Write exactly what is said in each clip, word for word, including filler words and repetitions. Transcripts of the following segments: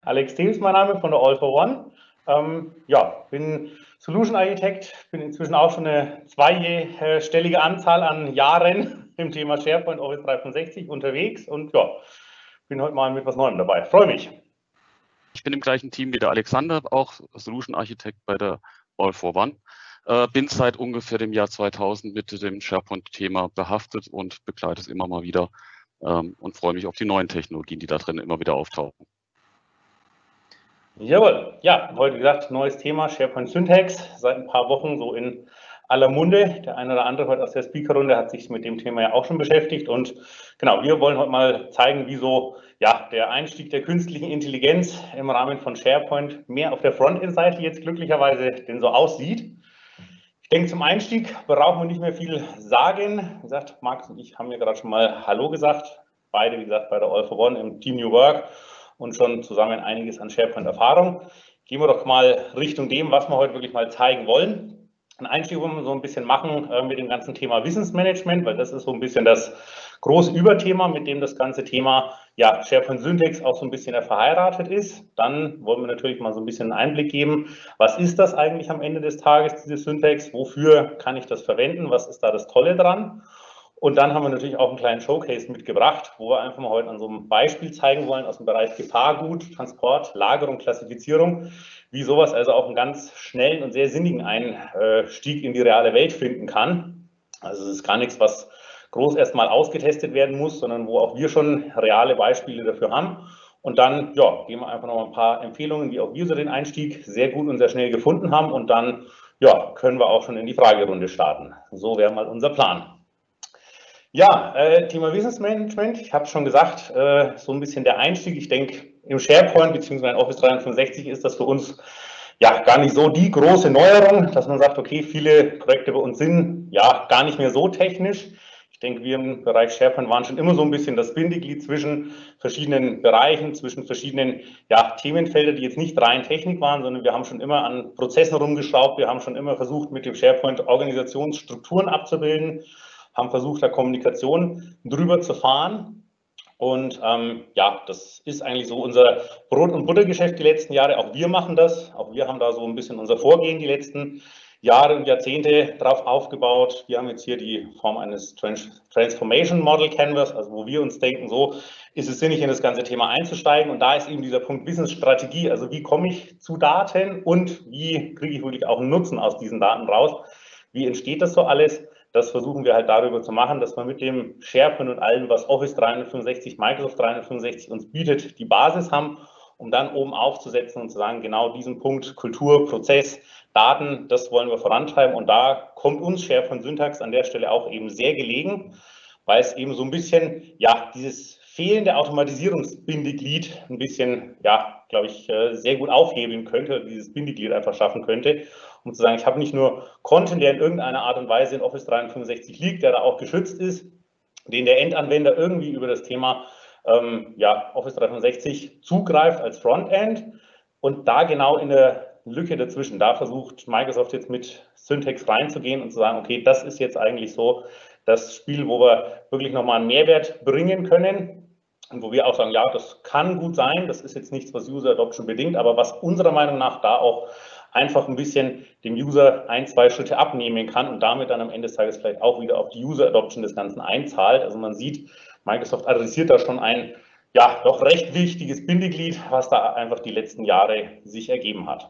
Alex Thews, mein Name von der All for One. Ähm, ja, bin Solution Architect, bin inzwischen auch schon eine zweistellige Anzahl an Jahren im Thema SharePoint Office dreihundertfünfundsechzig unterwegs und ja, bin heute mal mit was Neuem dabei. Freue mich. Ich bin im gleichen Team wie der Alexander, auch Solution Architect bei der All for One. Äh, bin seit ungefähr dem Jahr zweitausend mit dem SharePoint-Thema behaftet und begleite es immer mal wieder ähm, und freue mich auf die neuen Technologien, die da drin immer wieder auftauchen. Jawohl, ja, heute wie gesagt, neues Thema, SharePoint Syntax, seit ein paar Wochen so in aller Munde. Der eine oder andere heute aus der Speakerrunde hat sich mit dem Thema ja auch schon beschäftigt und genau, wir wollen heute mal zeigen, wie so ja, der Einstieg der künstlichen Intelligenz im Rahmen von SharePoint mehr auf der Frontend-Seite jetzt glücklicherweise denn so aussieht. Ich denke, zum Einstieg brauchen wir nicht mehr viel sagen. Wie gesagt, Markus und ich haben ja gerade schon mal Hallo gesagt, beide, wie gesagt, bei der All for One im Team New Work und schon zusammen einiges an SharePoint-Erfahrung. Gehen wir doch mal Richtung dem, was wir heute wirklich mal zeigen wollen. Ein Einstieg wollen wir so ein bisschen machen äh, mit dem ganzen Thema Wissensmanagement, weil das ist so ein bisschen das große Überthema, mit dem das ganze Thema ja, SharePoint Syntax auch so ein bisschen verheiratet ist. Dann wollen wir natürlich mal so ein bisschen einen Einblick geben, was ist das eigentlich am Ende des Tages, diese Syntax, wofür kann ich das verwenden, was ist da das Tolle dran? Und dann haben wir natürlich auch einen kleinen Showcase mitgebracht, wo wir einfach mal heute an so einem Beispiel zeigen wollen aus dem Bereich Gefahrgut, Transport, Lagerung, Klassifizierung, wie sowas also auch einen ganz schnellen und sehr sinnigen Einstieg in die reale Welt finden kann. Also es ist gar nichts, was groß erstmal ausgetestet werden muss, sondern wo auch wir schon reale Beispiele dafür haben. Und dann ja, geben wir einfach noch ein paar Empfehlungen, wie auch wir so den Einstieg sehr gut und sehr schnell gefunden haben. Und dann ja, können wir auch schon in die Fragerunde starten. So wäre mal unser Plan. Ja, äh, Thema Wissensmanagement, ich habe schon gesagt, äh, so ein bisschen der Einstieg. Ich denke, im SharePoint bzw. in Office dreihundertfünfundsechzig ist das für uns ja gar nicht so die große Neuerung, dass man sagt, okay, viele Projekte bei uns sind ja gar nicht mehr so technisch. Ich denke, wir im Bereich SharePoint waren schon immer so ein bisschen das Bindeglied zwischen verschiedenen Bereichen, zwischen verschiedenen ja, Themenfeldern, die jetzt nicht rein Technik waren, sondern wir haben schon immer an Prozessen rumgeschraubt, wir haben schon immer versucht, mit dem SharePoint Organisationsstrukturen abzubilden, haben versucht, da Kommunikation drüber zu fahren. Und ähm, ja, das ist eigentlich so unser Brot- und Buttergeschäft die letzten Jahre. Auch wir machen das. Auch wir haben da so ein bisschen unser Vorgehen die letzten Jahre und Jahrzehnte drauf aufgebaut. Wir haben jetzt hier die Form eines Trans Transformation Model Canvas, also wo wir uns denken, so ist es sinnig, in das ganze Thema einzusteigen. Und da ist eben dieser Punkt Wissensstrategie. Also wie komme ich zu Daten und wie kriege ich wirklich auch einen Nutzen aus diesen Daten raus? Wie entsteht das so alles? Das versuchen wir halt darüber zu machen, dass wir mit dem SharePoint und allem, was Office dreihundertfünfundsechzig, Microsoft dreihundertfünfundsechzig uns bietet, die Basis haben, um dann oben aufzusetzen und zu sagen, genau diesen Punkt Kultur, Prozess, Daten, das wollen wir vorantreiben. Und da kommt uns SharePoint Syntax an der Stelle auch eben sehr gelegen, weil es eben so ein bisschen, ja, dieses fehlende Automatisierungsbindeglied ein bisschen, ja, glaube ich, sehr gut aufhebeln könnte, dieses Bindeglied einfach schaffen könnte, um zu sagen, ich habe nicht nur Content, der in irgendeiner Art und Weise in Office dreihundertfünfundsechzig liegt, der da auch geschützt ist, den der Endanwender irgendwie über das Thema ähm, ja, Office dreihundertfünfundsechzig zugreift als Frontend und da genau in der Lücke dazwischen, da versucht Microsoft jetzt mit Syntax reinzugehen und zu sagen, okay, das ist jetzt eigentlich so das Spiel, wo wir wirklich nochmal einen Mehrwert bringen können und wo wir auch sagen, ja, das kann gut sein, das ist jetzt nichts, was User Adoption bedingt, aber was unserer Meinung nach da auch einfach ein bisschen dem User ein, zwei Schritte abnehmen kann und damit dann am Ende des Tages vielleicht auch wieder auf die User Adoption des Ganzen einzahlt. Also man sieht, Microsoft adressiert da schon ein ja doch recht wichtiges Bindeglied, was da einfach die letzten Jahre sich ergeben hat.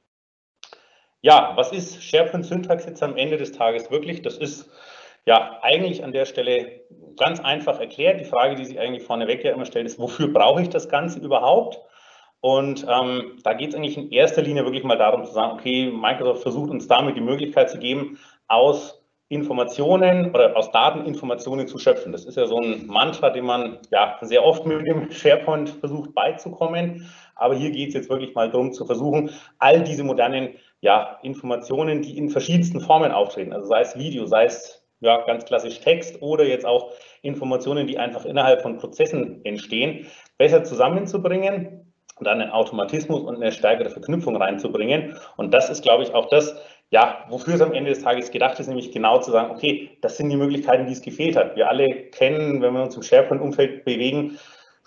Ja, was ist SharePoint Syntax jetzt am Ende des Tages wirklich? Das ist ja eigentlich an der Stelle ganz einfach erklärt. Die Frage, die sich eigentlich vorneweg ja immer stellt, ist, wofür brauche ich das Ganze überhaupt? Und ähm, da geht es eigentlich in erster Linie wirklich mal darum zu sagen, okay, Microsoft versucht uns damit die Möglichkeit zu geben, aus Informationen oder aus Daten Informationen zu schöpfen. Das ist ja so ein Mantra, den man ja sehr oft mit dem SharePoint versucht beizukommen. Aber hier geht es jetzt wirklich mal darum zu versuchen, all diese modernen ja, Informationen, die in verschiedensten Formen auftreten, also sei es Video, sei es ja, ganz klassisch Text oder jetzt auch Informationen, die einfach innerhalb von Prozessen entstehen, besser zusammenzubringen und dann einen Automatismus und eine stärkere Verknüpfung reinzubringen. Und das ist, glaube ich, auch das, ja, wofür es am Ende des Tages gedacht ist, nämlich genau zu sagen, okay, das sind die Möglichkeiten, die es gefehlt hat. Wir alle kennen, wenn wir uns im SharePoint-Umfeld bewegen,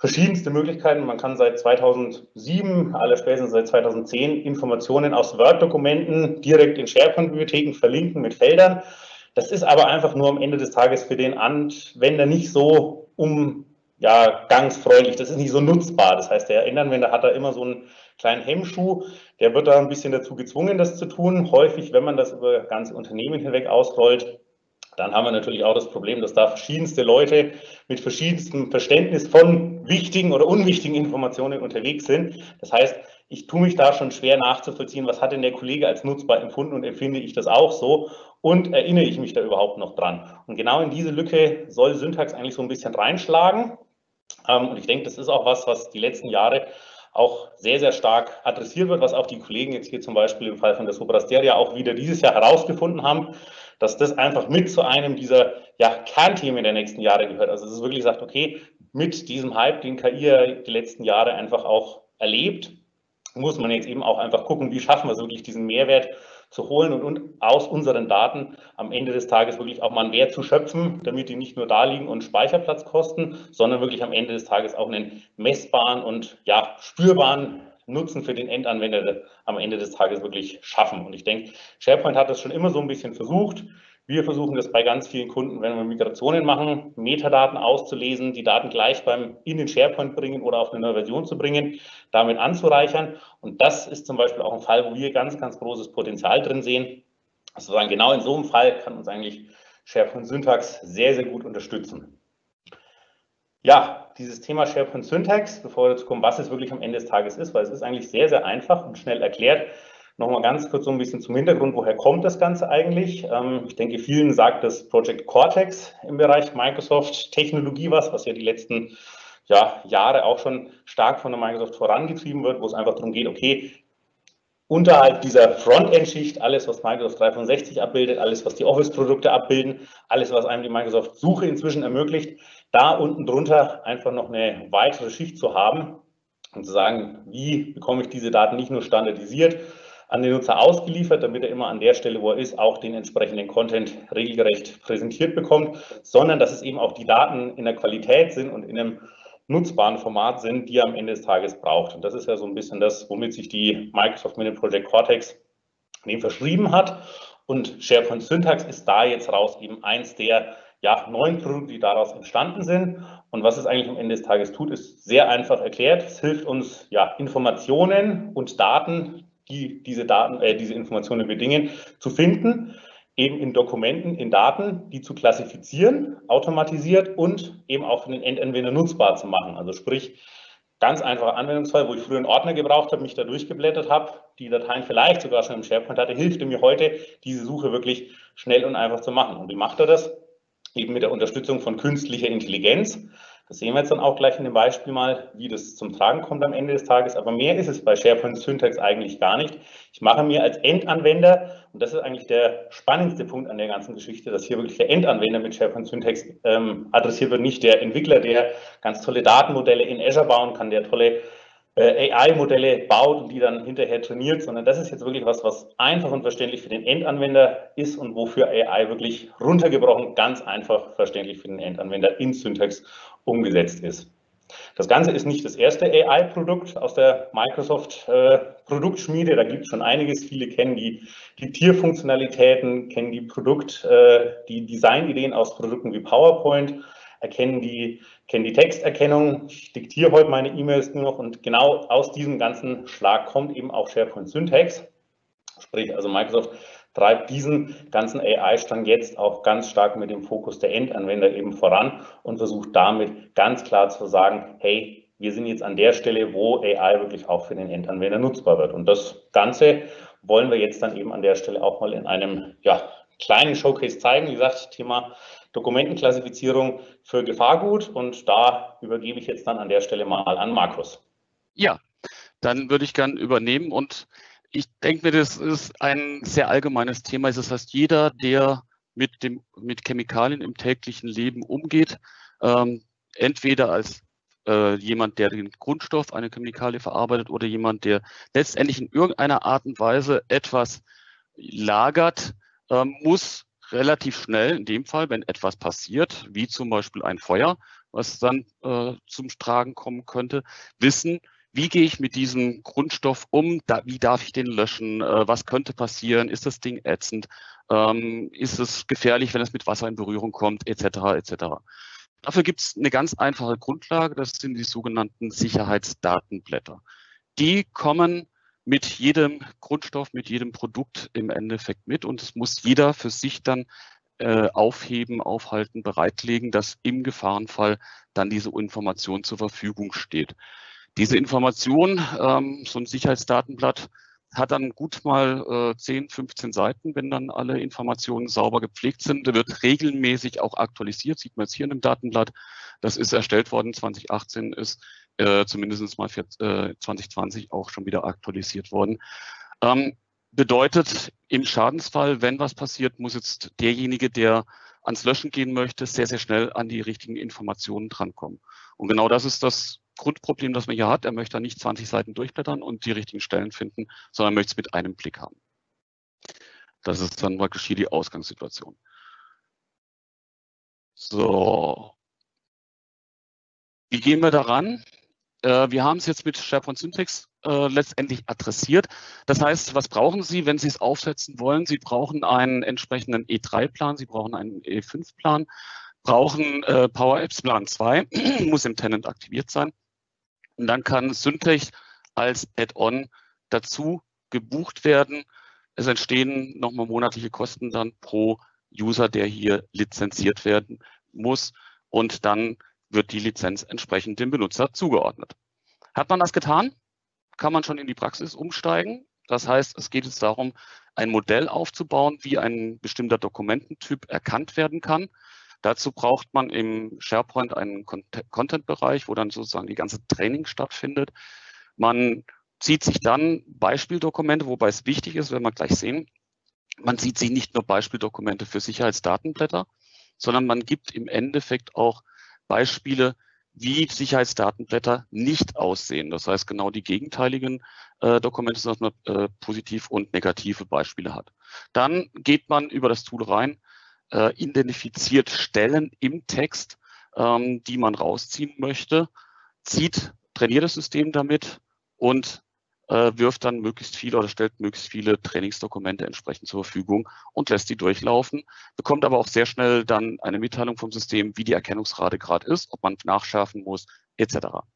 verschiedenste Möglichkeiten. Man kann seit zweitausendsieben, allerspätestens seit zweitausendzehn, Informationen aus Word-Dokumenten direkt in SharePoint-Bibliotheken verlinken mit Feldern. Das ist aber einfach nur am Ende des Tages für den Anwender nicht so um, ja, gangsfreundlich. Das ist nicht so nutzbar. Das heißt, der Endanwender hat da immer so einen kleinen Hemmschuh. Der wird da ein bisschen dazu gezwungen, das zu tun. Häufig, wenn man das über ganze Unternehmen hinweg ausrollt, dann haben wir natürlich auch das Problem, dass da verschiedenste Leute mit verschiedenstem Verständnis von wichtigen oder unwichtigen Informationen unterwegs sind. Das heißt, ich tue mich da schon schwer nachzuvollziehen, was hat denn der Kollege als nutzbar empfunden und empfinde ich das auch so und erinnere ich mich da überhaupt noch dran. Und genau in diese Lücke soll Syntax eigentlich so ein bisschen reinschlagen. Und ich denke, das ist auch was, was die letzten Jahre auch sehr, sehr stark adressiert wird, was auch die Kollegen jetzt hier zum Beispiel im Fall von der Soprasteria auch wieder dieses Jahr herausgefunden haben, dass das einfach mit zu einem dieser ja, Kernthemen der nächsten Jahre gehört. Also es ist wirklich sagt, okay, mit diesem Hype, den K I die letzten Jahre einfach auch erlebt, muss man jetzt eben auch einfach gucken, wie schaffen wir es wirklich, diesen Mehrwert zu holen und, und aus unseren Daten am Ende des Tages wirklich auch mal einen Wert zu schöpfen, damit die nicht nur da liegen und Speicherplatz kosten, sondern wirklich am Ende des Tages auch einen messbaren und ja, spürbaren Nutzen für den Endanwender am Ende des Tages wirklich schaffen. Und ich denke, SharePoint hat das schon immer so ein bisschen versucht. Wir versuchen das bei ganz vielen Kunden, wenn wir Migrationen machen, Metadaten auszulesen, die Daten gleich beim in den SharePoint bringen oder auf eine neue Version zu bringen, damit anzureichern. Und das ist zum Beispiel auch ein Fall, wo wir ganz, ganz großes Potenzial drin sehen. Also sagen, genau in so einem Fall kann uns eigentlich SharePoint Syntax sehr, sehr gut unterstützen. Ja, dieses Thema SharePoint Syntax, bevor wir dazu kommen, was es wirklich am Ende des Tages ist, weil es ist eigentlich sehr, sehr einfach und schnell erklärt. Nochmal ganz kurz so ein bisschen zum Hintergrund, woher kommt das Ganze eigentlich? Ich denke, vielen sagt das Project Cortex im Bereich Microsoft-Technologie was, was ja die letzten ja, Jahre auch schon stark von der Microsoft vorangetrieben wird, wo es einfach darum geht, okay, unterhalb dieser Frontend-Schicht, alles, was Microsoft dreihundertfünfundsechzig abbildet, alles, was die Office-Produkte abbilden, alles, was einem die Microsoft-Suche inzwischen ermöglicht, da unten drunter einfach noch eine weitere Schicht zu haben und zu sagen, wie bekomme ich diese Daten nicht nur standardisiert an den Nutzer ausgeliefert, damit er immer an der Stelle, wo er ist, auch den entsprechenden Content regelgerecht präsentiert bekommt, sondern dass es eben auch die Daten in der Qualität sind und in einem nutzbaren Format sind, die er am Ende des Tages braucht. Und das ist ja so ein bisschen das, womit sich die Microsoft mit dem Project Cortex dem verschrieben hat. Und SharePoint Syntax ist da jetzt raus eben eins der ja, neuen Produkte, die daraus entstanden sind. Und was es eigentlich am Ende des Tages tut, ist sehr einfach erklärt. Es hilft uns, ja, Informationen und Daten, die diese Daten, äh, diese Informationen bedingen, zu finden, eben in Dokumenten, in Daten, die zu klassifizieren, automatisiert und eben auch für den Endanwender nutzbar zu machen. Also sprich, ganz einfacher Anwendungsfall, wo ich früher einen Ordner gebraucht habe, mich da durchgeblättert habe, die Dateien vielleicht sogar schon im SharePoint hatte, hilft mir heute, diese Suche wirklich schnell und einfach zu machen. Und wie macht er das? Eben mit der Unterstützung von künstlicher Intelligenz. Das sehen wir jetzt dann auch gleich in dem Beispiel mal, wie das zum Tragen kommt am Ende des Tages. Aber mehr ist es bei SharePoint Syntax eigentlich gar nicht. Ich mache mir als Endanwender, und das ist eigentlich der spannendste Punkt an der ganzen Geschichte, dass hier wirklich der Endanwender mit SharePoint Syntax ähm, adressiert wird, nicht der Entwickler, der ganz tolle Datenmodelle in Azure bauen kann, der tolle äh, A I-Modelle baut und die dann hinterher trainiert, sondern das ist jetzt wirklich was, was einfach und verständlich für den Endanwender ist und wofür A I wirklich runtergebrochen ganz einfach verständlich für den Endanwender in Syntax umgesetzt ist. Das Ganze ist nicht das erste A I-Produkt aus der Microsoft-Produktschmiede. Äh, da gibt es schon einiges. Viele kennen die, die Tierfunktionalitäten, kennen die Produkt, äh, die Designideen aus Produkten wie PowerPoint, erkennen die, kennen die Texterkennung. Ich diktiere heute meine E-Mails nur noch und genau aus diesem ganzen Schlag kommt eben auch SharePoint Syntax. Sprich, also Microsoft treibt diesen ganzen A I-Strang jetzt auch ganz stark mit dem Fokus der Endanwender eben voran und versucht damit ganz klar zu sagen, hey, wir sind jetzt an der Stelle, wo A I wirklich auch für den Endanwender nutzbar wird. Und das Ganze wollen wir jetzt dann eben an der Stelle auch mal in einem ja, kleinen Showcase zeigen. Wie gesagt, Thema Dokumentenklassifizierung für Gefahrgut. Und da übergebe ich jetzt dann an der Stelle mal an Markus. Ja, dann würde ich gern übernehmen und ich denke mir, das ist ein sehr allgemeines Thema. Das heißt, jeder, der mit, dem, mit Chemikalien im täglichen Leben umgeht, ähm, entweder als äh, jemand, der den Grundstoff einer Chemikalie verarbeitet oder jemand, der letztendlich in irgendeiner Art und Weise etwas lagert, ähm, muss relativ schnell, in dem Fall, wenn etwas passiert, wie zum Beispiel ein Feuer, was dann äh, zum Tragen kommen könnte, wissen, wie gehe ich mit diesem Grundstoff um, da, wie darf ich den löschen, äh, was könnte passieren, ist das Ding ätzend, ähm, ist es gefährlich, wenn es mit Wasser in Berührung kommt, et cetera et cetera. Dafür gibt es eine ganz einfache Grundlage, das sind die sogenannten Sicherheitsdatenblätter. Die kommen mit jedem Grundstoff, mit jedem Produkt im Endeffekt mit und es muss jeder für sich dann äh, aufheben, aufhalten, bereitlegen, dass im Gefahrenfall dann diese Information zur Verfügung steht. Diese Information, ähm, so ein Sicherheitsdatenblatt, hat dann gut mal äh, zehn, fünfzehn Seiten, wenn dann alle Informationen sauber gepflegt sind. Der wird regelmäßig auch aktualisiert, sieht man jetzt hier in dem Datenblatt. Das ist erstellt worden, zwanzig achtzehn ist äh, zumindest mal für äh, zwanzig zwanzig auch schon wieder aktualisiert worden. Ähm, bedeutet, im Schadensfall, wenn was passiert, muss jetzt derjenige, der ans Löschen gehen möchte, sehr, sehr schnell an die richtigen Informationen drankommen. Und genau das ist das Grundproblem, das man hier hat. Er möchte nicht zwanzig Seiten durchblättern und die richtigen Stellen finden, sondern möchte es mit einem Blick haben. Das ist dann praktisch hier die Ausgangssituation. So. Wie gehen wir daran? Äh, wir haben es jetzt mit SharePoint Syntex äh, letztendlich adressiert. Das heißt, was brauchen Sie, wenn Sie es aufsetzen wollen? Sie brauchen einen entsprechenden E drei Plan, Sie brauchen einen E fünf Plan, brauchen äh, Power Apps Plan zwei, muss im Tenant aktiviert sein. Und dann kann Syntex als Add-on dazu gebucht werden. Es entstehen nochmal monatliche Kosten dann pro User, der hier lizenziert werden muss. Und dann wird die Lizenz entsprechend dem Benutzer zugeordnet. Hat man das getan, kann man schon in die Praxis umsteigen. Das heißt, es geht jetzt darum, ein Modell aufzubauen, wie ein bestimmter Dokumententyp erkannt werden kann. Dazu braucht man im SharePoint einen Content-Bereich, wo dann sozusagen die ganze Training stattfindet. Man zieht sich dann Beispieldokumente, wobei es wichtig ist, wenn wir gleich sehen, man zieht sich nicht nur Beispieldokumente für Sicherheitsdatenblätter, sondern man gibt im Endeffekt auch Beispiele, wie Sicherheitsdatenblätter nicht aussehen. Das heißt, genau die gegenteiligen äh, Dokumente, dass man äh, positiv und negative Beispiele hat. Dann geht man über das Tool rein, äh, identifiziert Stellen im Text, ähm, die man rausziehen möchte, zieht, trainiert das System damit und äh, wirft dann möglichst viele oder stellt möglichst viele Trainingsdokumente entsprechend zur Verfügung und lässt die durchlaufen, bekommt aber auch sehr schnell dann eine Mitteilung vom System, wie die Erkennungsrate gerade ist, ob man nachschärfen muss, et cetera.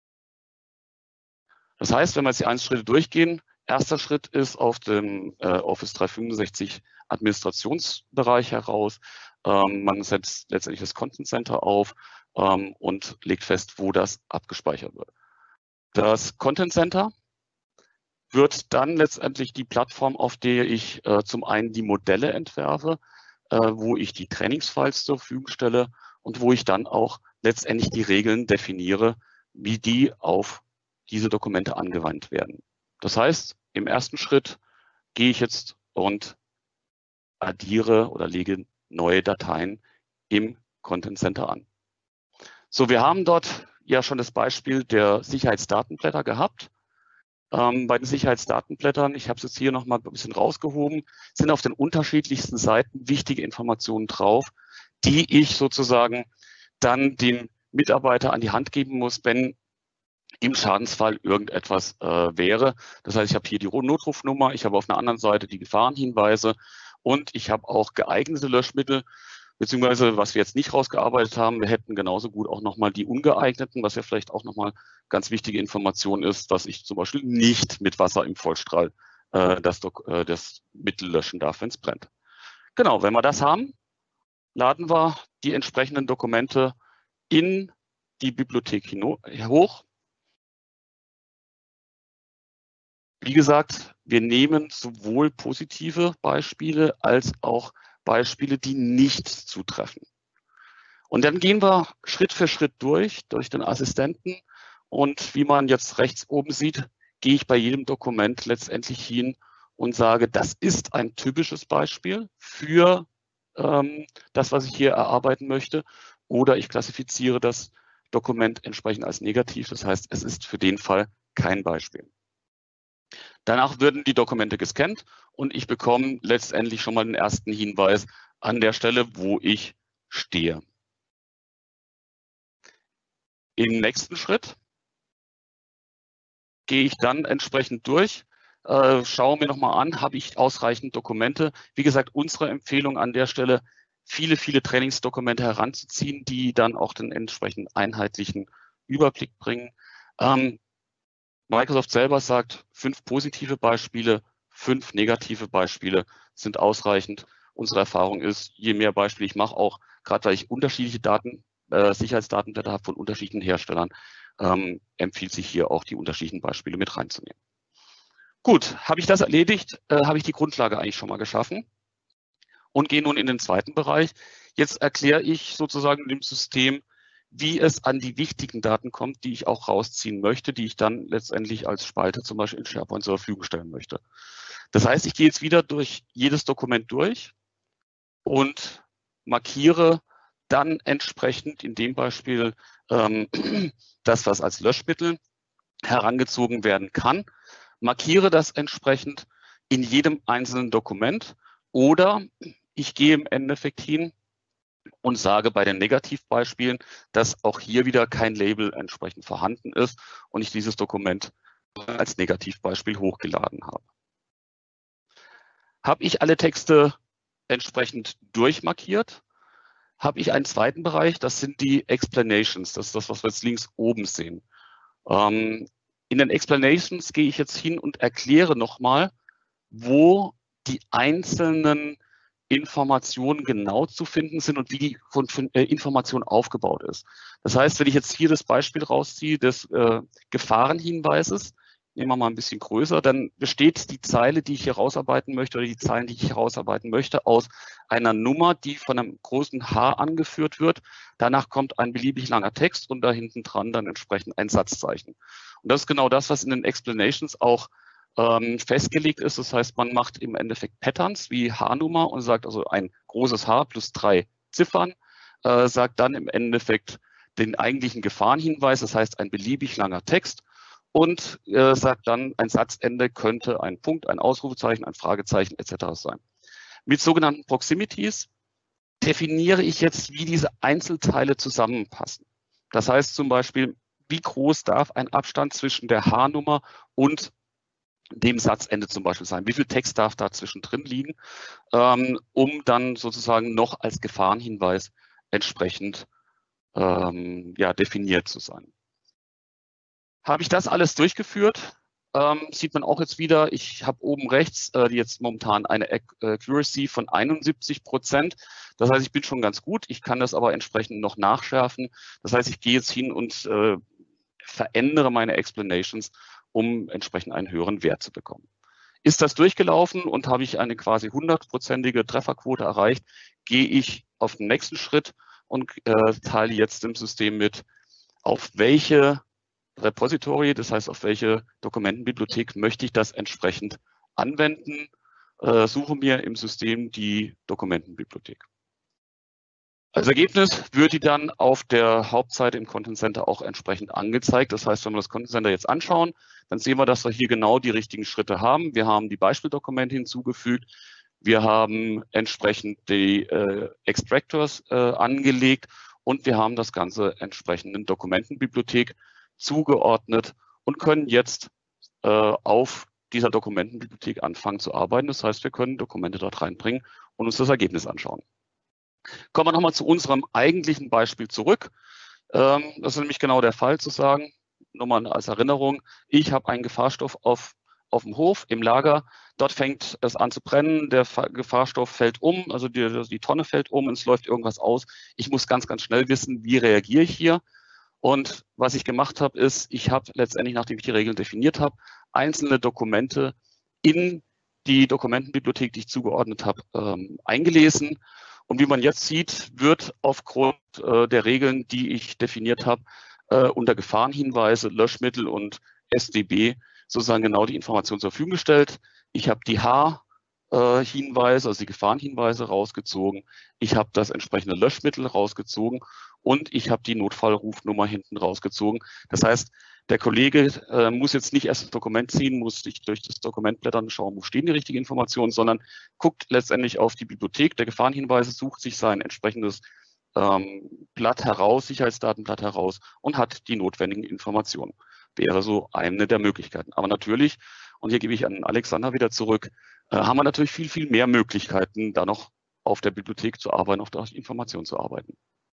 Das heißt, wenn wir jetzt die einzelnen Schritte durchgehen, erster Schritt ist auf dem äh, Office dreihundertfünfundsechzig Administrationsbereich heraus. Ähm, man setzt letztendlich das Content Center auf ähm, und legt fest, wo das abgespeichert wird. Das Content Center wird dann letztendlich die Plattform, auf der ich äh, zum einen die Modelle entwerfe, äh, wo ich die Trainingsfiles zur Verfügung stelle und wo ich dann auch letztendlich die Regeln definiere, wie die auf diese Dokumente angewandt werden. Das heißt, im ersten Schritt gehe ich jetzt und addiere oder lege neue Dateien im Content Center an. So, wir haben dort ja schon das Beispiel der Sicherheitsdatenblätter gehabt. Ähm, bei den Sicherheitsdatenblättern, ich habe es jetzt hier noch mal ein bisschen rausgehoben, sind auf den unterschiedlichsten Seiten wichtige Informationen drauf, die ich sozusagen dann dem Mitarbeiter an die Hand geben muss, wenn im Schadensfall irgendetwas äh, wäre. Das heißt, ich habe hier die Notrufnummer, ich habe auf einer anderen Seite die Gefahrenhinweise und ich habe auch geeignete Löschmittel, beziehungsweise was wir jetzt nicht rausgearbeitet haben, wir hätten genauso gut auch nochmal die ungeeigneten, was ja vielleicht auch nochmal ganz wichtige Information ist, dass ich zum Beispiel nicht mit Wasser im Vollstrahl äh, das, äh, das Mittel löschen darf, wenn es brennt. Genau, wenn wir das haben, laden wir die entsprechenden Dokumente in die Bibliothek hoch. Wie gesagt, wir nehmen sowohl positive Beispiele als auch Beispiele, die nicht zutreffen. Und dann gehen wir Schritt für Schritt durch, durch den Assistenten. Und wie man jetzt rechts oben sieht, gehe ich bei jedem Dokument letztendlich hin und sage, das ist ein typisches Beispiel für ähm, das, was ich hier erarbeiten möchte. Oder ich klassifiziere das Dokument entsprechend als negativ. Das heißt, es ist für den Fall kein Beispiel. Danach würden die Dokumente gescannt und ich bekomme letztendlich schon mal den ersten Hinweis an der Stelle, wo ich stehe. Im nächsten Schritt gehe ich dann entsprechend durch, äh, schaue mir nochmal an, habe ich ausreichend Dokumente. Wie gesagt, unsere Empfehlung an der Stelle, viele, viele Trainingsdokumente heranzuziehen, die dann auch den entsprechend einheitlichen Überblick bringen. Ähm, Microsoft selber sagt, fünf positive Beispiele, fünf negative Beispiele sind ausreichend. Unsere Erfahrung ist, je mehr Beispiele ich mache, auch gerade weil ich unterschiedliche Daten, äh, Sicherheitsdatenblätter habe von unterschiedlichen Herstellern, ähm, empfiehlt sich hier auch die unterschiedlichen Beispiele mit reinzunehmen. Gut, habe ich das erledigt, äh, habe ich die Grundlage eigentlich schon mal geschaffen und gehe nun in den zweiten Bereich. Jetzt erkläre ich sozusagen dem System, wie es an die wichtigen Daten kommt, die ich auch rausziehen möchte, die ich dann letztendlich als Spalte zum Beispiel in SharePoint zur Verfügung stellen möchte. Das heißt, ich gehe jetzt wieder durch jedes Dokument durch und markiere dann entsprechend in dem Beispiel ähm, das, was als Löschmittel herangezogen werden kann, markiere das entsprechend in jedem einzelnen Dokument oder ich gehe im Endeffekt hin und sage bei den Negativbeispielen, dass auch hier wieder kein Label entsprechend vorhanden ist und ich dieses Dokument als Negativbeispiel hochgeladen habe. Habe ich alle Texte entsprechend durchmarkiert, habe ich einen zweiten Bereich, das sind die Explanations, das ist das, was wir jetzt links oben sehen. Ähm, in den Explanations gehe ich jetzt hin und erkläre nochmal, wo die einzelnen Informationen genau zu finden sind und wie die von, von, äh, Information aufgebaut ist. Das heißt, wenn ich jetzt hier das Beispiel rausziehe des äh, Gefahrenhinweises, nehmen wir mal ein bisschen größer, dann besteht die Zeile, die ich hier rausarbeiten möchte, oder die Zeilen, die ich hier rausarbeiten möchte, aus einer Nummer, die von einem großen H angeführt wird. Danach kommt ein beliebig langer Text und da hinten dran dann entsprechend ein Satzzeichen. Und das ist genau das, was in den Explanations auch ähm, festgelegt ist. Das heißt, man macht im Endeffekt Patterns wie H-Nummer und sagt also ein großes H plus drei Ziffern, äh, sagt dann im Endeffekt den eigentlichen Gefahrenhinweis, das heißt ein beliebig langer Text, und äh, sagt dann, ein Satzende könnte ein Punkt, ein Ausrufezeichen, ein Fragezeichen et cetera sein. Mit sogenannten Proximities definiere ich jetzt, wie diese Einzelteile zusammenpassen. Das heißt zum Beispiel, wie groß darf ein Abstand zwischen der H-Nummer und dem Satzende zum Beispiel sein? Wie viel Text darf da zwischendrin liegen, ähm, um dann sozusagen noch als Gefahrenhinweis entsprechend ähm, ja, definiert zu sein? Habe ich das alles durchgeführt, ähm, sieht man auch jetzt wieder, ich habe oben rechts äh, jetzt momentan eine Accuracy von einundsiebzig Prozent. Das heißt, ich bin schon ganz gut, ich kann das aber entsprechend noch nachschärfen. Das heißt, ich gehe jetzt hin und äh, verändere meine Explanations, um entsprechend einen höheren Wert zu bekommen. Ist das durchgelaufen und habe ich eine quasi hundertprozentige Trefferquote erreicht, gehe ich auf den nächsten Schritt und äh, teile jetzt dem System mit, auf welche Repository, das heißt, auf welche Dokumentenbibliothek möchte ich das entsprechend anwenden, äh, suche mir im System die Dokumentenbibliothek. Als Ergebnis wird die dann auf der Hauptseite im Content Center auch entsprechend angezeigt. Das heißt, wenn wir das Content Center jetzt anschauen, dann sehen wir, dass wir hier genau die richtigen Schritte haben. Wir haben die Beispieldokumente hinzugefügt. Wir haben entsprechend die äh, Extractors äh, angelegt und wir haben das Ganze entsprechend in Dokumentenbibliothek zugeordnet und können jetzt äh, auf dieser Dokumentenbibliothek anfangen zu arbeiten. Das heißt, wir können Dokumente dort reinbringen und uns das Ergebnis anschauen. Kommen wir nochmal zu unserem eigentlichen Beispiel zurück. Ähm, das ist nämlich genau der Fall zu sagen, nochmal als Erinnerung, ich habe einen Gefahrstoff auf, auf dem Hof, im Lager, dort fängt es an zu brennen, der Gefahrstoff fällt um, also die, die Tonne fällt um und es läuft irgendwas aus. Ich muss ganz, ganz schnell wissen, wie reagiere ich hier. Und was ich gemacht habe, ist, ich habe letztendlich, nachdem ich die Regeln definiert habe, einzelne Dokumente in die Dokumentenbibliothek, die ich zugeordnet habe, ähm, eingelesen. Und wie man jetzt sieht, wird aufgrund äh, der Regeln, die ich definiert habe, äh, unter Gefahrenhinweise, Löschmittel und S D B sozusagen genau die Information zur Verfügung gestellt. Ich habe die H-Hinweise, also die Gefahrenhinweise rausgezogen. Ich habe das entsprechende Löschmittel rausgezogen und ich habe die Notfallrufnummer hinten rausgezogen. Das heißt, der Kollege äh, muss jetzt nicht erst das Dokument ziehen, muss sich durch das Dokument blättern, schauen, wo stehen die richtigen Informationen, sondern guckt letztendlich auf die Bibliothek der Gefahrenhinweise, sucht sich sein entsprechendes ähm, Blatt heraus, Sicherheitsdatenblatt heraus und hat die notwendigen Informationen. Wäre so eine der Möglichkeiten. Aber natürlich, und hier gebe ich an Alexander wieder zurück, äh, haben wir natürlich viel, viel mehr Möglichkeiten, da noch auf der Bibliothek zu arbeiten, auf der Information zu arbeiten.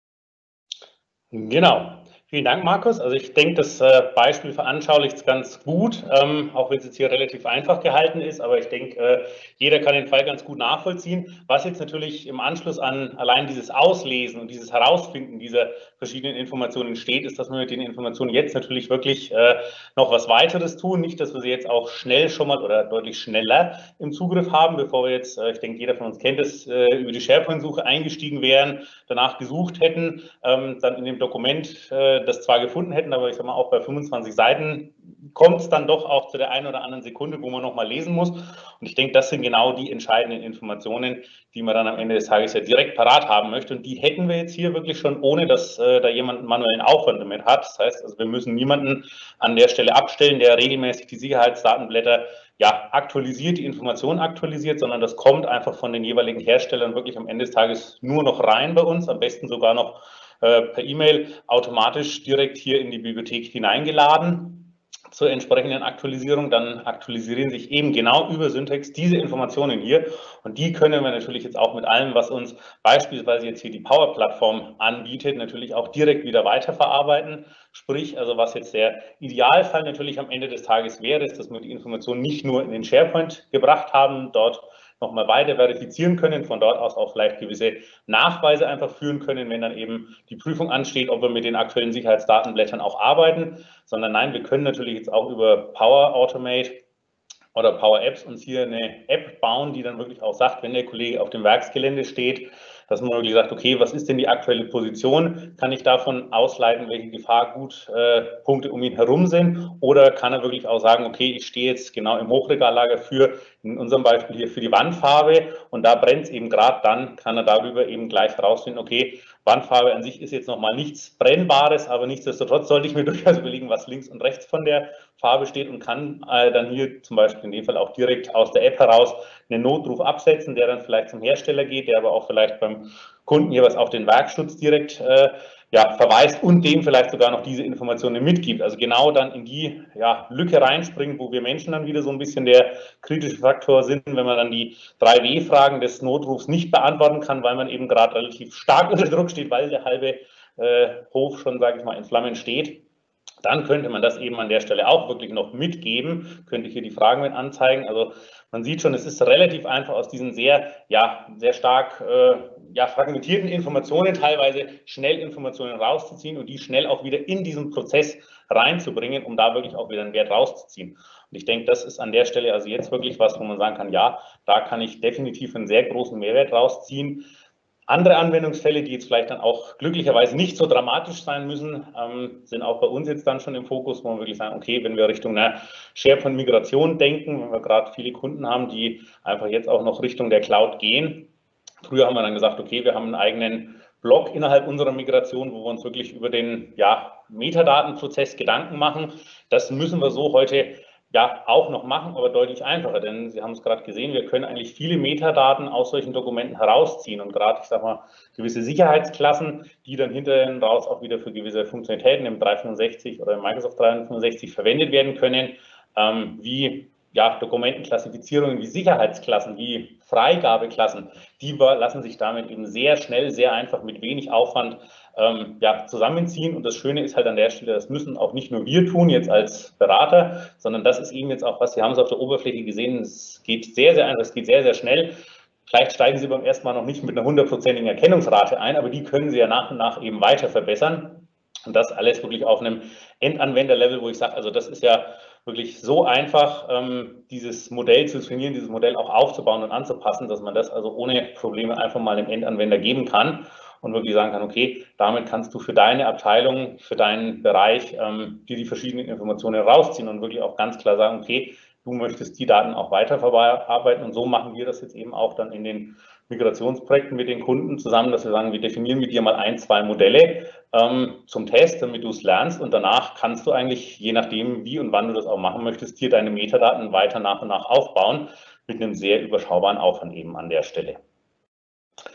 Genau. Vielen Dank, Markus. Also ich denke, das äh, Beispiel veranschaulicht es ganz gut, ähm, auch wenn es jetzt hier relativ einfach gehalten ist, aber ich denke, äh, jeder kann den Fall ganz gut nachvollziehen. Was jetzt natürlich im Anschluss an allein dieses Auslesen und dieses Herausfinden dieser verschiedenen Informationen steht, ist, dass wir mit den Informationen jetzt natürlich wirklich äh, noch was weiteres tun. Nicht, dass wir sie jetzt auch schnell schon mal oder deutlich schneller im Zugriff haben, bevor wir jetzt, äh, ich denke, jeder von uns kennt es, äh, über die SharePoint-Suche eingestiegen wären, danach gesucht hätten, ähm, dann in dem Dokument äh, das zwar gefunden hätten, aber ich sag mal, auch bei fünfundzwanzig Seiten kommt es dann doch auch zu der einen oder anderen Sekunde, wo man nochmal lesen muss. Und ich denke, das sind genau die entscheidenden Informationen, die man dann am Ende des Tages ja direkt parat haben möchte. Und die hätten wir jetzt hier wirklich schon, ohne dass äh, da jemand einen manuellen Aufwand damit hat. Das heißt, also wir müssen niemanden an der Stelle abstellen, der regelmäßig die Sicherheitsdatenblätter ja, aktualisiert, die Informationen aktualisiert, sondern das kommt einfach von den jeweiligen Herstellern wirklich am Ende des Tages nur noch rein bei uns, am besten sogar noch per E-Mail automatisch direkt hier in die Bibliothek hineingeladen zur entsprechenden Aktualisierung. Dann aktualisieren sich eben genau über Syntax diese Informationen hier und die können wir natürlich jetzt auch mit allem, was uns beispielsweise jetzt hier die Power-Plattform anbietet, natürlich auch direkt wieder weiterverarbeiten. Sprich, also was jetzt der Idealfall natürlich am Ende des Tages wäre, ist, dass wir die Informationen nicht nur in den SharePoint gebracht haben, dort nochmal weiter verifizieren können, von dort aus auch vielleicht gewisse Nachweise einfach führen können, wenn dann eben die Prüfung ansteht, ob wir mit den aktuellen Sicherheitsdatenblättern auch arbeiten, sondern nein, wir können natürlich jetzt auch über Power Automate oder Power Apps uns hier eine App bauen, die dann wirklich auch sagt, wenn der Kollege auf dem Werksgelände steht, dass man wirklich sagt, okay, was ist denn die aktuelle Position? Kann ich davon ausleiten, welche Gefahrgutpunkte äh, um ihn herum sind? Oder kann er wirklich auch sagen, okay, ich stehe jetzt genau im Hochregallager für, in unserem Beispiel hier, für die Wandfarbe und da brennt es eben gerade, dann kann er darüber eben gleich herausfinden, okay, Wandfarbe an sich ist jetzt nochmal nichts Brennbares, aber nichtsdestotrotz sollte ich mir durchaus überlegen, was links und rechts von der Farbe steht und kann äh, dann hier zum Beispiel in dem Fall auch direkt aus der App heraus einen Notruf absetzen, der dann vielleicht zum Hersteller geht, der aber auch vielleicht beim Kunden jeweils auf den Werkschutz direkt äh, ja, verweist und dem vielleicht sogar noch diese Informationen mitgibt. Also genau dann in die ja, Lücke reinspringen, wo wir Menschen dann wieder so ein bisschen der kritische Faktor sind, wenn man dann die drei W-Fragen des Notrufs nicht beantworten kann, weil man eben gerade relativ stark unter Druck steht, weil der halbe äh, Hof schon, sage ich mal, in Flammen steht. Dann könnte man das eben an der Stelle auch wirklich noch mitgeben, könnte ich hier die Fragen mit anzeigen. Also man sieht schon, es ist relativ einfach aus diesen sehr, ja, sehr stark äh, ja, fragmentierten Informationen teilweise schnell Informationen rauszuziehen und die schnell auch wieder in diesen Prozess reinzubringen, um da wirklich auch wieder einen Wert rauszuziehen. Und ich denke, das ist an der Stelle also jetzt wirklich was, wo man sagen kann, ja, da kann ich definitiv einen sehr großen Mehrwert rausziehen. Andere Anwendungsfälle, die jetzt vielleicht dann auch glücklicherweise nicht so dramatisch sein müssen, ähm, sind auch bei uns jetzt dann schon im Fokus, wo wir wirklich sagen, okay, wenn wir Richtung einer SharePoint-Migration denken, wenn wir gerade viele Kunden haben, die einfach jetzt auch noch Richtung der Cloud gehen. Früher haben wir dann gesagt, okay, wir haben einen eigenen Blog innerhalb unserer Migration, wo wir uns wirklich über den ja, Metadatenprozess Gedanken machen. Das müssen wir so heute ja, auch noch machen, aber deutlich einfacher, denn Sie haben es gerade gesehen, wir können eigentlich viele Metadaten aus solchen Dokumenten herausziehen und gerade, ich sage mal, gewisse Sicherheitsklassen, die dann hinterher raus auch wieder für gewisse Funktionalitäten im dreihundertfünfundsechzig oder im Microsoft dreihundertfünfundsechzig verwendet werden können, ähm, wie ja, Dokumentenklassifizierungen, wie Sicherheitsklassen, wie Freigabeklassen, die lassen sich damit eben sehr schnell, sehr einfach mit wenig Aufwand ähm, ja, zusammenziehen. Und das Schöne ist halt an der Stelle, das müssen auch nicht nur wir tun jetzt als Berater, sondern das ist eben jetzt auch was, Sie haben es auf der Oberfläche gesehen, es geht sehr, sehr einfach, es geht sehr, sehr schnell. Vielleicht steigen Sie beim ersten Mal noch nicht mit einer hundertprozentigen Erkennungsrate ein, aber die können Sie ja nach und nach eben weiter verbessern. Und das alles wirklich auf einem Endanwender-Level, wo ich sage, also das ist ja wirklich so einfach, ähm, dieses Modell zu trainieren, dieses Modell auch aufzubauen und anzupassen, dass man das also ohne Probleme einfach mal dem Endanwender geben kann und wirklich sagen kann, okay, damit kannst du für deine Abteilung, für deinen Bereich ähm, dir die verschiedenen Informationen rausziehen und wirklich auch ganz klar sagen, okay, du möchtest die Daten auch weiterverarbeiten und so machen wir das jetzt eben auch dann in den Migrationsprojekten mit den Kunden zusammen, dass wir sagen, wir definieren mit dir mal ein, zwei Modelle ähm, zum Test, damit du es lernst und danach kannst du eigentlich, je nachdem wie und wann du das auch machen möchtest, dir deine Metadaten weiter nach und nach aufbauen mit einem sehr überschaubaren Aufwand eben an der Stelle.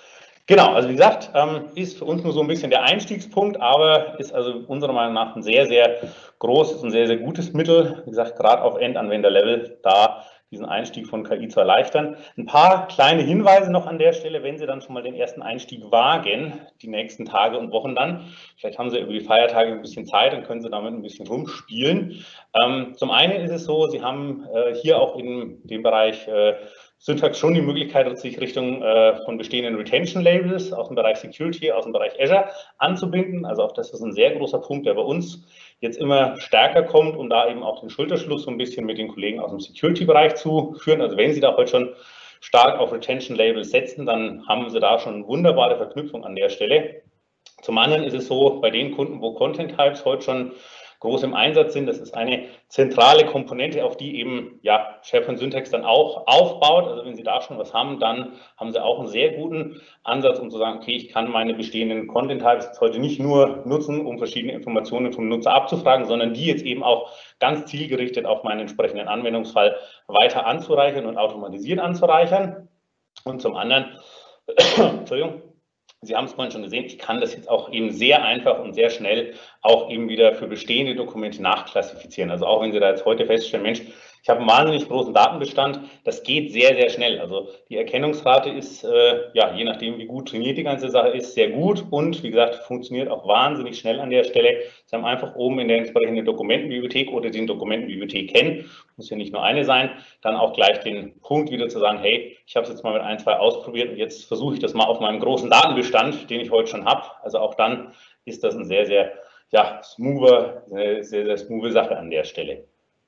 Genau, also wie gesagt, ähm, ist für uns nur so ein bisschen der Einstiegspunkt, aber ist also unserer Meinung nach ein sehr, sehr großes und sehr, sehr gutes Mittel, wie gesagt, gerade auf Endanwenderlevel, da diesen Einstieg von K I zu erleichtern. Ein paar kleine Hinweise noch an der Stelle, wenn Sie dann schon mal den ersten Einstieg wagen, die nächsten Tage und Wochen dann. Vielleicht haben Sie über die Feiertage ein bisschen Zeit, dann können Sie damit ein bisschen rumspielen. Ähm, zum einen ist es so, Sie haben äh, hier auch in dem Bereich äh, Syntax schon die Möglichkeit, sich Richtung äh, von bestehenden Retention-Labels aus dem Bereich Security, aus dem Bereich Azure anzubinden. Also auch das ist ein sehr großer Punkt, der bei uns jetzt immer stärker kommt, um da eben auch den Schulterschluss so ein bisschen mit den Kollegen aus dem Security-Bereich zu führen. Also wenn Sie da heute schon stark auf Retention-Labels setzen, dann haben Sie da schon eine wunderbare Verknüpfung an der Stelle. Zum anderen ist es so, bei den Kunden, wo Content-Types heute schon groß im Einsatz sind. Das ist eine zentrale Komponente, auf die eben ja, SharePoint Syntax dann auch aufbaut. Also wenn Sie da schon was haben, dann haben Sie auch einen sehr guten Ansatz, um zu sagen, okay, ich kann meine bestehenden Content-Types heute nicht nur nutzen, um verschiedene Informationen vom Nutzer abzufragen, sondern die jetzt eben auch ganz zielgerichtet auf meinen entsprechenden Anwendungsfall weiter anzureichern und automatisiert anzureichern. Und zum anderen, Entschuldigung, Sie haben es vorhin schon gesehen, ich kann das jetzt auch eben sehr einfach und sehr schnell auch eben wieder für bestehende Dokumente nachklassifizieren. Also auch wenn Sie da jetzt heute feststellen, Mensch, ich habe einen wahnsinnig großen Datenbestand, das geht sehr, sehr schnell. Also die Erkennungsrate ist, äh, ja, je nachdem, wie gut trainiert die ganze Sache ist, sehr gut und wie gesagt, funktioniert auch wahnsinnig schnell an der Stelle. Sie haben einfach oben in der entsprechenden Dokumentenbibliothek oder den Dokumentenbibliothek kennen, muss ja nicht nur eine sein, dann auch gleich den Punkt wieder zu sagen, hey, ich habe es jetzt mal mit ein, zwei ausprobiert und jetzt versuche ich das mal auf meinem großen Datenbestand, den ich heute schon habe. Also auch dann ist das ein sehr, sehr, ja, smoother, sehr, sehr, sehr smooth Sache an der Stelle.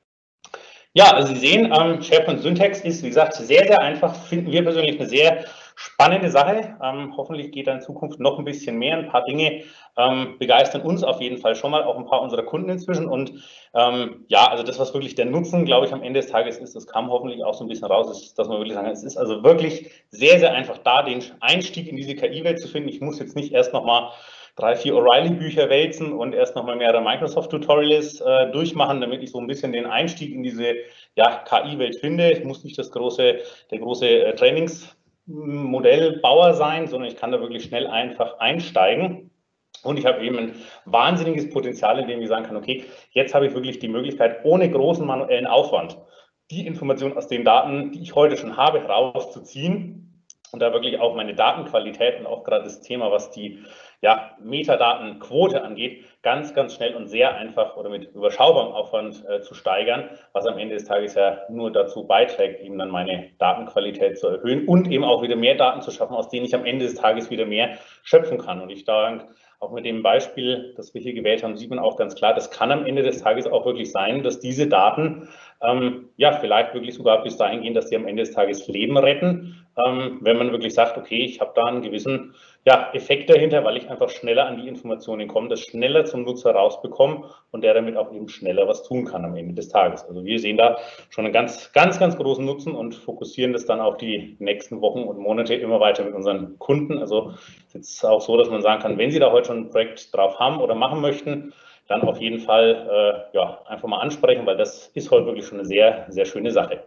Ja, also Sie sehen, ähm, SharePoint Syntax ist, wie gesagt, sehr, sehr einfach, finden wir persönlich eine sehr spannende Sache. Ähm, hoffentlich geht da in Zukunft noch ein bisschen mehr. Ein paar Dinge ähm, begeistern uns auf jeden Fall schon mal, auch ein paar unserer Kunden inzwischen. Und ähm, ja, also das, was wirklich der Nutzen, glaube ich, am Ende des Tages ist, das kam hoffentlich auch so ein bisschen raus, ist, dass man wirklich sagen kann, es ist also wirklich sehr, sehr einfach da, den Einstieg in diese K I-Welt zu finden. Ich muss jetzt nicht erst nochmal drei, vier O'Reilly-Bücher wälzen und erst nochmal mehrere Microsoft-Tutorials äh, durchmachen, damit ich so ein bisschen den Einstieg in diese ja, K I-Welt finde. Ich muss nicht das große, der große äh, Trainingsmodellbauer sein, sondern ich kann da wirklich schnell einfach einsteigen. Und ich habe eben ein wahnsinniges Potenzial, in dem ich sagen kann, okay, jetzt habe ich wirklich die Möglichkeit, ohne großen manuellen Aufwand die Informationen aus den Daten, die ich heute schon habe, herauszuziehen und da wirklich auch meine Datenqualität und auch gerade das Thema, was die ja, Metadatenquote angeht, ganz, ganz schnell und sehr einfach oder mit überschaubarem Aufwand äh, zu steigern, was am Ende des Tages ja nur dazu beiträgt, eben dann meine Datenqualität zu erhöhen und eben auch wieder mehr Daten zu schaffen, aus denen ich am Ende des Tages wieder mehr schöpfen kann. Und ich denke, auch mit dem Beispiel, das wir hier gewählt haben, sieht man auch ganz klar, das kann am Ende des Tages auch wirklich sein, dass diese Daten ähm, ja vielleicht wirklich sogar bis dahin gehen, dass sie am Ende des Tages Leben retten, ähm, wenn man wirklich sagt, okay, ich habe da einen gewissen ja, Effekt dahinter, weil ich einfach schneller an die Informationen komme, das schneller zum Nutzer rausbekomme und der damit auch eben schneller was tun kann am Ende des Tages. Also wir sehen da schon einen ganz, ganz, ganz großen Nutzen und fokussieren das dann auf die nächsten Wochen und Monate immer weiter mit unseren Kunden. Also es ist jetzt auch so, dass man sagen kann, wenn Sie da heute schon ein Projekt drauf haben oder machen möchten, dann auf jeden Fall äh, ja, einfach mal ansprechen, weil das ist heute wirklich schon eine sehr, sehr schöne Sache.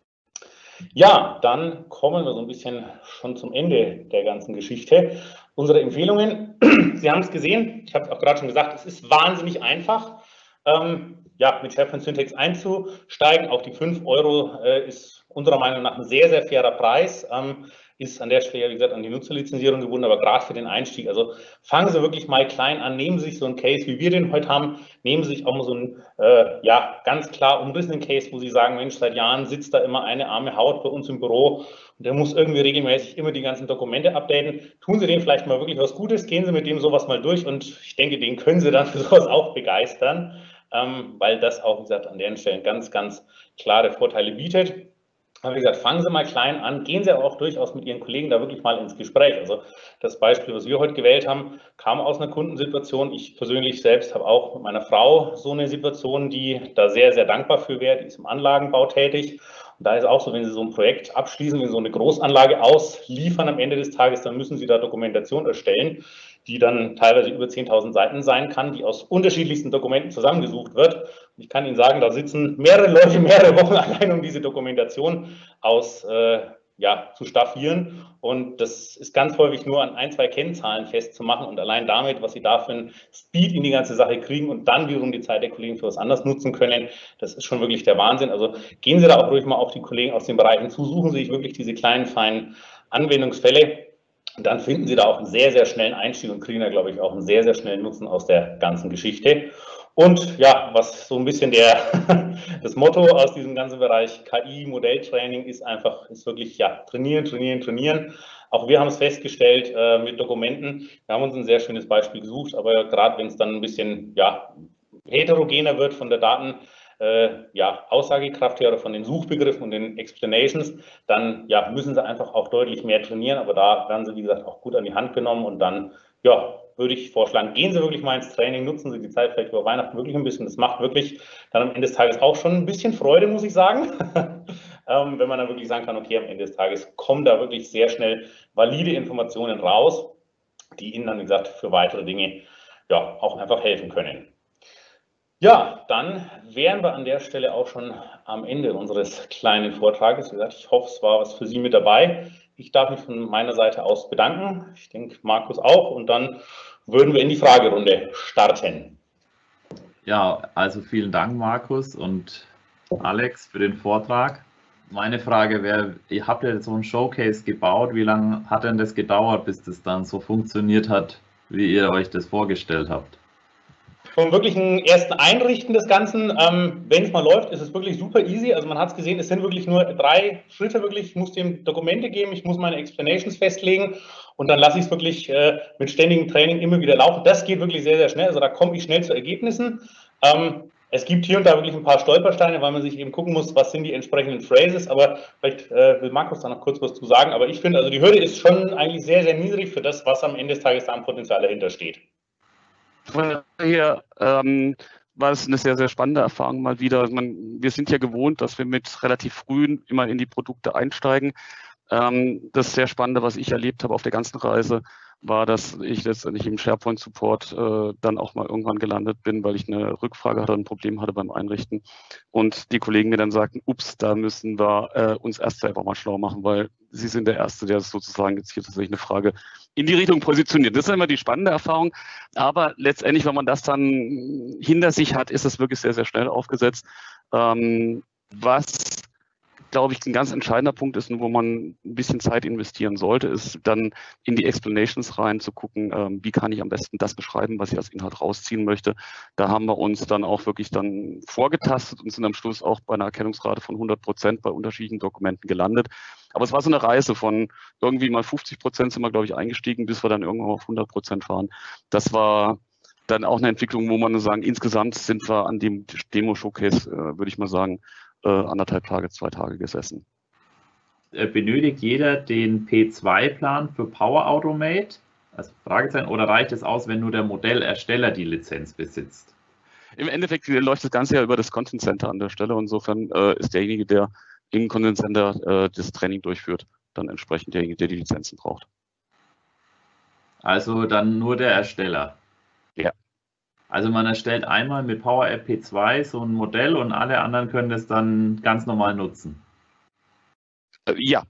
Ja, dann kommen wir so ein bisschen schon zum Ende der ganzen Geschichte. Unsere Empfehlungen, Sie haben es gesehen, ich habe es auch gerade schon gesagt, es ist wahnsinnig einfach, ähm, ja, mit SharePoint Syntax einzusteigen. Auch die fünf Euro äh, ist unserer Meinung nach ein sehr, sehr fairer Preis. Ähm, ist an der Stelle, wie gesagt, an die Nutzerlizenzierung gebunden, aber gerade für den Einstieg, also fangen Sie wirklich mal klein an, nehmen Sie sich so einen Case, wie wir den heute haben, nehmen Sie sich auch mal so einen, äh, ja, ganz klar umrissenen Case, wo Sie sagen, Mensch, seit Jahren sitzt da immer eine arme Haut bei uns im Büro und der muss irgendwie regelmäßig immer die ganzen Dokumente updaten. Tun Sie dem vielleicht mal wirklich was Gutes, gehen Sie mit dem sowas mal durch und ich denke, den können Sie dann für sowas auch begeistern, ähm, weil das auch, wie gesagt, an den Stellen ganz, ganz klare Vorteile bietet. Aber wie gesagt, fangen Sie mal klein an, gehen Sie aber auch durchaus mit Ihren Kollegen da wirklich mal ins Gespräch. Also das Beispiel, was wir heute gewählt haben, kam aus einer Kundensituation. Ich persönlich selbst habe auch mit meiner Frau so eine Situation, die da sehr, sehr dankbar für wäre. Die ist im Anlagenbau tätig. Und da ist auch so, wenn Sie so ein Projekt abschließen, wenn Sie so eine Großanlage ausliefern am Ende des Tages, dann müssen Sie da Dokumentation erstellen, die dann teilweise über zehntausend Seiten sein kann, die aus unterschiedlichsten Dokumenten zusammengesucht wird. Und ich kann Ihnen sagen, da sitzen mehrere Leute, mehrere Wochen allein, um diese Dokumentation aus äh, ja, zu staffieren. Und das ist ganz häufig nur an ein, zwei Kennzahlen festzumachen und allein damit, was sie da für einen Speed in die ganze Sache kriegen und dann wiederum die Zeit der Kollegen für was anderes nutzen können, das ist schon wirklich der Wahnsinn. Also gehen Sie da auch ruhig mal auf die Kollegen aus den Bereichen zu, suchen Sie sich wirklich diese kleinen, feinen Anwendungsfälle. Und dann finden Sie da auch einen sehr, sehr schnellen Einstieg und kriegen da, glaube ich, auch einen sehr, sehr schnellen Nutzen aus der ganzen Geschichte. Und ja, was so ein bisschen der, das Motto aus diesem ganzen Bereich K I-Modelltraining ist einfach, ist wirklich, ja, trainieren, trainieren, trainieren. Auch wir haben es festgestellt äh, mit Dokumenten. Wir haben uns ein sehr schönes Beispiel gesucht, aber gerade wenn es dann ein bisschen, ja, heterogener wird von der Daten, Äh, ja, Aussagekraft her oder von den Suchbegriffen und den Explanations, dann ja, müssen sie einfach auch deutlich mehr trainieren, aber da werden sie, wie gesagt, auch gut an die Hand genommen und dann, ja, würde ich vorschlagen, gehen Sie wirklich mal ins Training, nutzen Sie die Zeit vielleicht über Weihnachten wirklich ein bisschen, das macht wirklich dann am Ende des Tages auch schon ein bisschen Freude, muss ich sagen, ähm, wenn man dann wirklich sagen kann, okay, am Ende des Tages kommen da wirklich sehr schnell valide Informationen raus, die Ihnen dann, wie gesagt, für weitere Dinge ja auch einfach helfen können. Ja, dann wären wir an der Stelle auch schon am Ende unseres kleinen Vortrages. Wie gesagt, ich hoffe, es war was für Sie mit dabei. Ich darf mich von meiner Seite aus bedanken. Ich denke, Markus auch. Und dann würden wir in die Fragerunde starten. Ja, also vielen Dank, Markus und Alex, für den Vortrag. Meine Frage wäre, ihr habt ja so ein Showcase gebaut. Wie lange hat denn das gedauert, bis das dann so funktioniert hat, wie ihr euch das vorgestellt habt? Vom wirklichen ersten Einrichten des Ganzen, ähm, wenn es mal läuft, ist es wirklich super easy. Also man hat es gesehen, es sind wirklich nur drei Schritte wirklich. Ich muss dem Dokumente geben, ich muss meine Explanations festlegen und dann lasse ich es wirklich äh, mit ständigem Training immer wieder laufen. Das geht wirklich sehr, sehr schnell. Also da komme ich schnell zu Ergebnissen. Ähm, es gibt hier und da wirklich ein paar Stolpersteine, weil man sich eben gucken muss, was sind die entsprechenden Phrases. Aber vielleicht äh, will Markus da noch kurz was zu sagen. Aber ich finde, also die Hürde ist schon eigentlich sehr, sehr niedrig für das, was am Ende des Tages da am Potenzial dahinter steht. Von daher ähm, war es eine sehr, sehr spannende Erfahrung mal wieder. Man, wir sind ja gewohnt, dass wir mit relativ früh immer in die Produkte einsteigen. Ähm, das sehr Spannende, was ich erlebt habe auf der ganzen Reise, war, dass ich letztendlich im SharePoint-Support äh, dann auch mal irgendwann gelandet bin, weil ich eine Rückfrage hatte, ein Problem hatte beim Einrichten. Und die Kollegen mir dann sagten, ups, da müssen wir äh, uns erst selber mal schlau machen, weil Sie sind der Erste, der sozusagen jetzt hier tatsächlich eine Frage in die Richtung positioniert. Das ist immer die spannende Erfahrung. Aber letztendlich, wenn man das dann hinter sich hat, ist es wirklich sehr, sehr schnell aufgesetzt. Ähm, was glaube ich, ein ganz entscheidender Punkt ist, wo man ein bisschen Zeit investieren sollte, ist dann in die Explanations rein zu gucken, ähm, wie kann ich am besten das beschreiben, was ich als Inhalt rausziehen möchte. Da haben wir uns dann auch wirklich dann vorgetastet und sind am Schluss auch bei einer Erkennungsrate von hundert Prozent bei unterschiedlichen Dokumenten gelandet. Aber es war so eine Reise von irgendwie mal fünfzig Prozent sind wir, glaube ich, eingestiegen, bis wir dann irgendwann auf hundert Prozent waren. Das war dann auch eine Entwicklung, wo man sagen, insgesamt sind wir an dem Demo-Showcase, äh, würde ich mal sagen, Äh, anderthalb Tage, zwei Tage gesessen. Benötigt jeder den P zwei Plan für Power Automate? Also Fragezeichen, oder reicht es aus, wenn nur der Modellersteller die Lizenz besitzt? Im Endeffekt läuft das Ganze ja über das Content Center an der Stelle. Insofern äh, ist derjenige, der im Content Center äh, das Training durchführt, dann entsprechend derjenige, der die Lizenzen braucht. Also dann nur der Ersteller? Ja. Also man erstellt einmal mit Power App P zwei so ein Modell und alle anderen können das dann ganz normal nutzen? Äh, ja.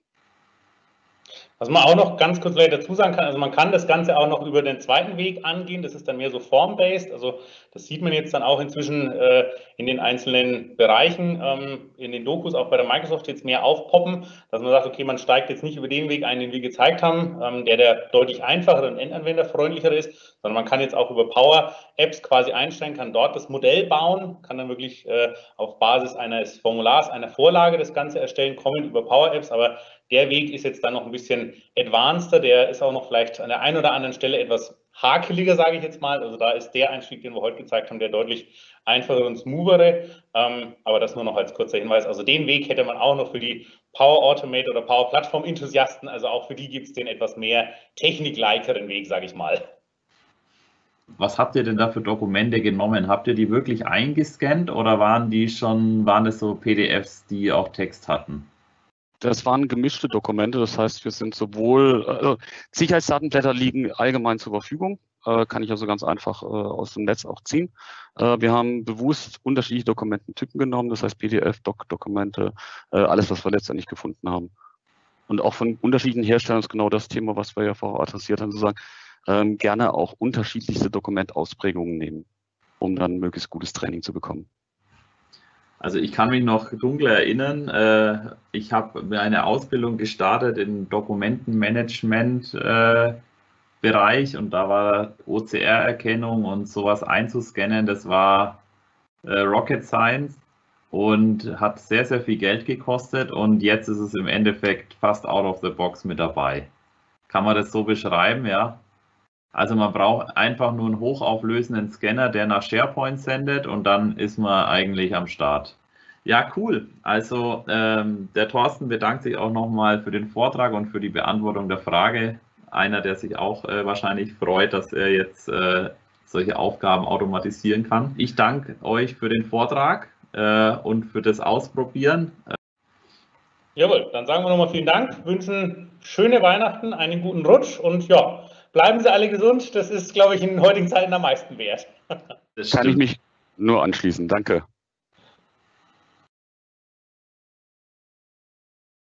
Was man auch noch ganz kurz vielleicht dazu sagen kann, also man kann das Ganze auch noch über den zweiten Weg angehen, das ist dann mehr so form-based, also das sieht man jetzt dann auch inzwischen äh, in den einzelnen Bereichen, ähm, in den Dokus auch bei der Microsoft jetzt mehr aufpoppen, dass man sagt, okay, man steigt jetzt nicht über den Weg ein, den wir gezeigt haben, ähm, der der deutlich einfacher und endanwenderfreundlicher ist, sondern man kann jetzt auch über Power-Apps quasi einsteigen, kann dort das Modell bauen, kann dann wirklich äh, auf Basis eines Formulars, einer Vorlage das Ganze erstellen, kommen über Power-Apps, aber der Weg ist jetzt dann noch ein bisschen advanceder, der ist auch noch vielleicht an der einen oder anderen Stelle etwas hakeliger, sage ich jetzt mal. Also da ist der Einstieg, den wir heute gezeigt haben, der deutlich einfacher und smoothere. Ähm, aber das nur noch als kurzer Hinweis. Also den Weg hätte man auch noch für die Power Automate oder Power Plattform Enthusiasten. Also auch für die gibt es den etwas mehr technikleikeren Weg, sage ich mal. Was habt ihr denn da für Dokumente genommen? Habt ihr die wirklich eingescannt oder waren die schon, waren das so P D Fs, die auch Text hatten? Das waren gemischte Dokumente, das heißt, wir sind sowohl, also Sicherheitsdatenblätter liegen allgemein zur Verfügung, äh, kann ich also ganz einfach äh, aus dem Netz auch ziehen. Äh, wir haben bewusst unterschiedliche Dokumententypen genommen, das heißt P D F, Doc-Dokumente, äh, alles, was wir letztendlich gefunden haben. und auch von unterschiedlichen Herstellern ist genau das Thema, was wir ja vorher adressiert haben, zu sagen, ähm, gerne auch unterschiedlichste Dokumentausprägungen nehmen, um dann möglichst gutes Training zu bekommen. Also ich kann mich noch dunkel erinnern, äh, ich habe eine Ausbildung gestartet im Dokumentenmanagement-Bereich äh, und da war O C R-Erkennung und sowas einzuscannen, das war äh, Rocket Science und hat sehr, sehr viel Geld gekostet und jetzt ist es im Endeffekt fast out of the box mit dabei. Kann man das so beschreiben, ja? Also man braucht einfach nur einen hochauflösenden Scanner, der nach SharePoint sendet und dann ist man eigentlich am Start. Ja, cool. Also ähm, der Thorsten bedankt sich auch nochmal für den Vortrag und für die Beantwortung der Frage. Einer, der sich auch äh, wahrscheinlich freut, dass er jetzt äh, solche Aufgaben automatisieren kann. Ich danke euch für den Vortrag äh, und für das Ausprobieren. Jawohl, dann sagen wir nochmal vielen Dank, wünschen schöne Weihnachten, einen guten Rutsch und ja, bleiben Sie alle gesund. Das ist, glaube ich, in den heutigen Zeiten am meisten wert. Das kann ich mich nur anschließen. Danke.